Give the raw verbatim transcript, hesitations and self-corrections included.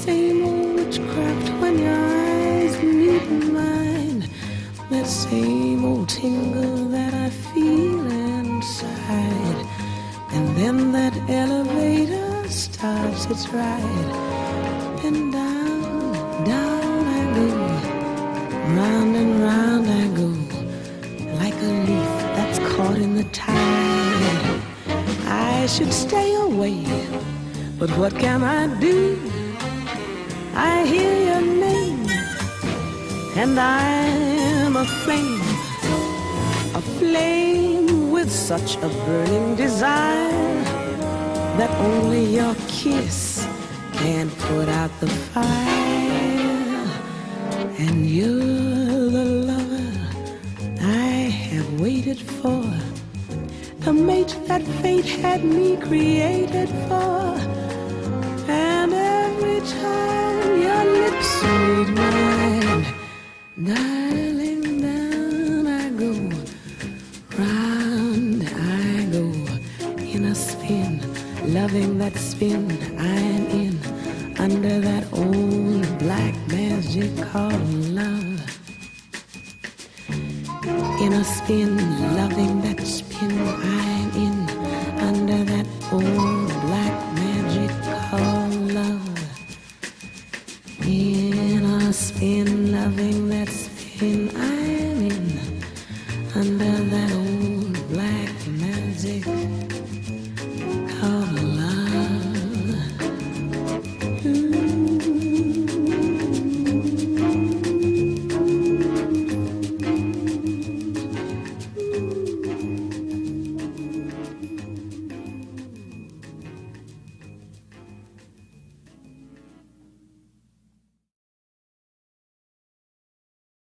same old witchcraft when your eyes meet mine. That same old tingle that I feel inside. And then that elevator starts its ride. And down, down I go. Round and round I go. Like a leaf that's caught in the tide. I should stay away, but what can I do? I hear your name, and I'm a flame, a flame with such a burning desire that only your kiss can put out the fire. And you're the lover I have waited for, the mate that fate had me created for. And every time your lips meet mine, darling, down I go, round I go, in a spin, loving that spin I'm in, under that old black magic called love. In a spin, loving that spin I'm in, under that old black magic called love. In a spin, loving that spin I'm in, under that